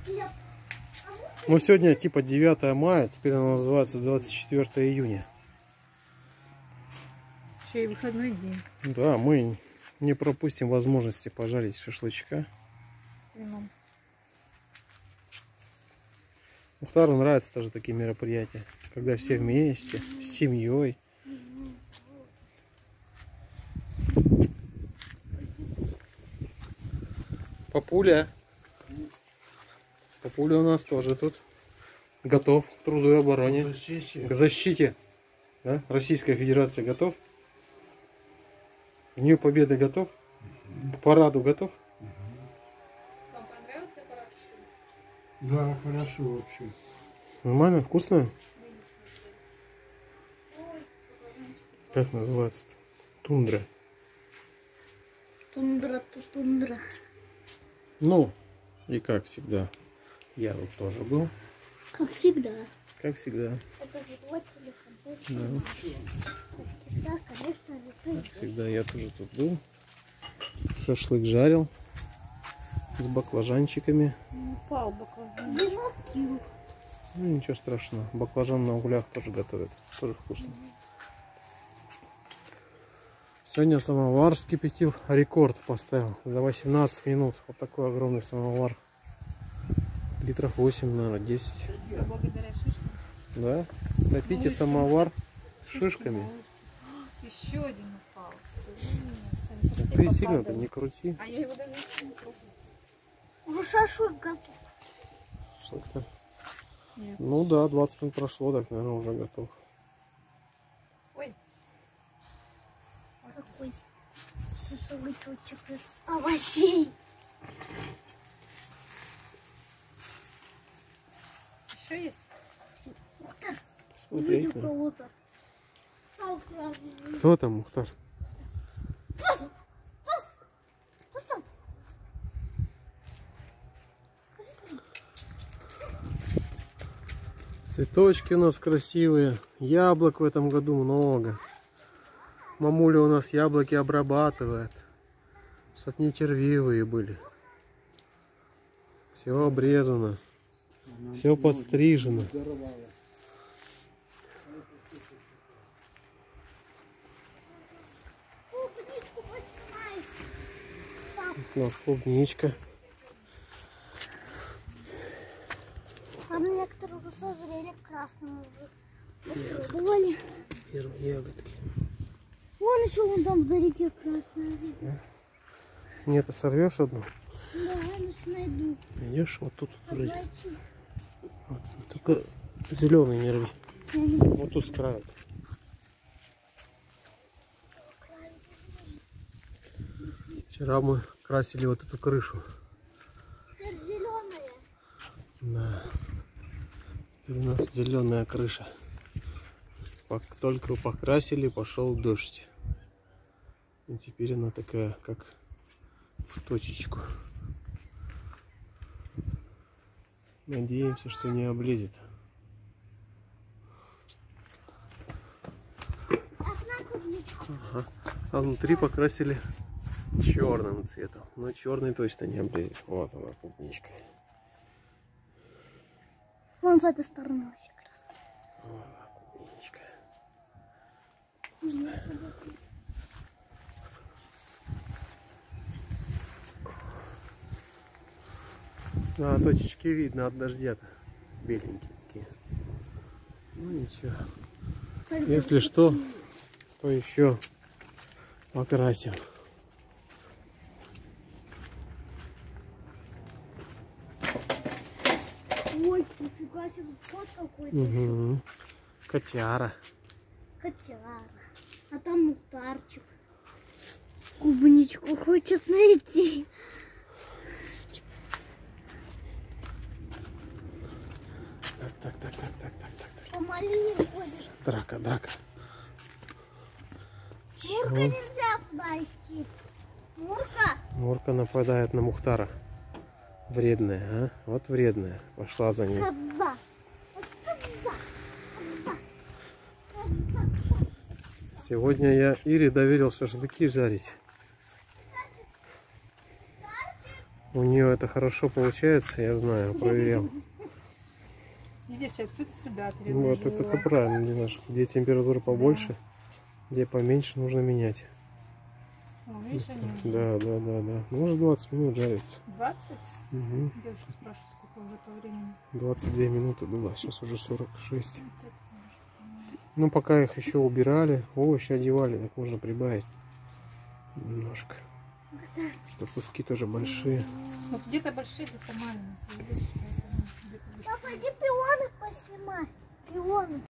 Ну, сегодня типа 9 мая, теперь она называется 24 июня. Еще и выходной день. Да, мы не пропустим возможности пожарить шашлычка. С вином. Мухтару нравятся тоже такие мероприятия, когда все вместе, с семьей. Папуля. Папуля у нас тоже тут готов к труду и обороне. К защите. Да? Российская Федерация готов. К Дню Победы готов. К параду готов. Вам понравился парад? Да, хорошо вообще. Нормально? Вкусно? Как называется-то? Тундра. Тундра. Ну, и как всегда, я тут тоже был. Как всегда. Как всегда. Это же твой телефон. Да. Как всегда, конечно же, ты. Как всегда, я тоже тут был. Шашлык жарил. С баклажанчиками. Упал баклажан. Ну, ничего страшного. Баклажан на углях тоже готовят. Тоже вкусно. Сегодня самовар вскипятил. Рекорд поставил. За 18 минут. Вот такой огромный самовар. Литров 8, наверное, 10. Благодаря шишкам. Да? Топите самовар шишками. Еще один упал. Ты сильно-то не крути. А я его даже не пробовала. Уже шашлык готов. Что-то. Нет. Ну да, 20 минут прошло, так, наверное, уже готов. Ой. Какой шашлычок из овощей. Еще есть? Мухтар, Смотри. увидел кого-то. Стал сразу. Кто там, Мухтар? Кто там? Цветочки у нас красивые. Яблок в этом году много. Мамуля у нас яблоки обрабатывает. Чтоб не червивые были. Все обрезано. Все подстрижено. Клубничку поснимай. У нас клубничка. Там некоторые уже созрели, красные уже попробовали. Первые ягодки. Вон еще вон там за реке красная видно. Нет, ты сорвешь одну? Да, я лучше найду. Идешь вот тут вроде. Зайти. Вот, только зеленый не рви. Я не буду. Вот тут с края. Вчера мы красили вот эту крышу. Теперь зеленая. Да. И у нас зеленая крыша. Только покрасили, пошел дождь. И теперь она такая, как в точечку. Надеемся, что не облезет. Одна клубничка. Ага. А внутри покрасили черным цветом. Но черный точно не облезет. Вот она, клубничка. Вон с этой стороны вообще красная. Вот она, клубничка. А точечки видно от дождя-то. Беленькие такие. Ну ничего. Если что, то еще покрасим. Ой, нифига себе, кот какой-то. Угу. Котяра. Котяра. А там Мухтарчик. Клубничку хочет найти. Так. Помоли ходишь. Драка. Мурка нельзя туда идти. Мурка. Мурка нападает на Мухтара. Вредная, а? Вот вредная. Пошла за ним. Коза. Сегодня я Ире доверил шашлыки жарить. У нее это хорошо получается, я знаю, проверял. Видишь, отсюда сюда Вот это переложила. правильно немножко. Где температура побольше, где поменьше, нужно менять. О, видишь, они уже Да. Ну, уже 20 минут жарится. 20? Угу. Девушка спрашивает, сколько уже по времени. 22 минуты было, сейчас уже 46. Вот это, конечно. Ну, пока их еще убирали, овощи одевали, так можно прибавить немножко. Что куски тоже большие. Вот где-то большие, где-то маленькие. Видишь, поэтому где-то Папа, быстрее. иди пионы поснимай. Пионы.